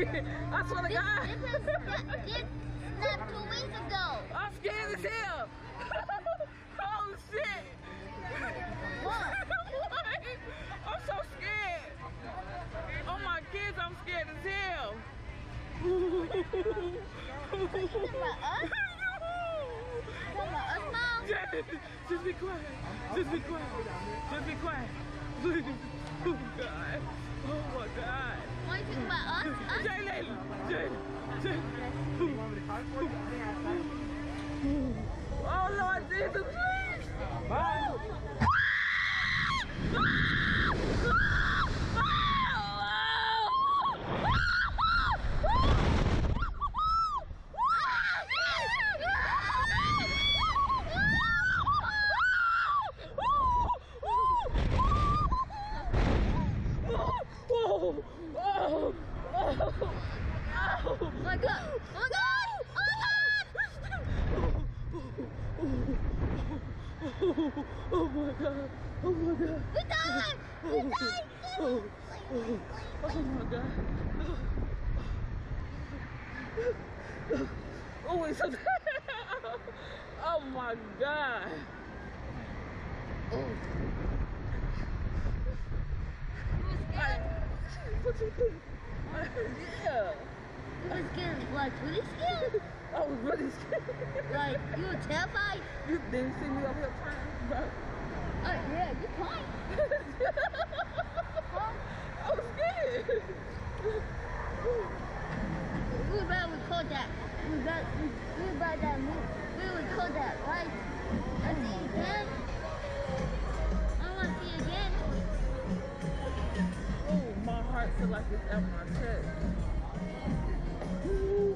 I swear to God. This snapped 2 weeks ago. I'm scared as hell. Oh shit. What? What? I'm so scared. Oh my kids, I'm scared as hell. About us? About us, Mom? Just be quiet. Just be quiet. Just be quiet. Please. Oh God. Oh my God. What do you think about us? Jalen. Oh Lord Jesus, please. Bye. Oh my God! Oh my God! Oh my God! Oh my God! Oh my God! We died! We died! Oh my God! Oh, it's so oh my God! What you think? Yeah. You were scared, like really scared? I was really scared. Like you were terrified? You didn't see me over here crying, bro. Yeah, you crying. I was scared. We were about to record that. We were about that move. We would record that, right? I see you again. I want to see you again. Oh, my heart feels like it's at my chest. Ooh.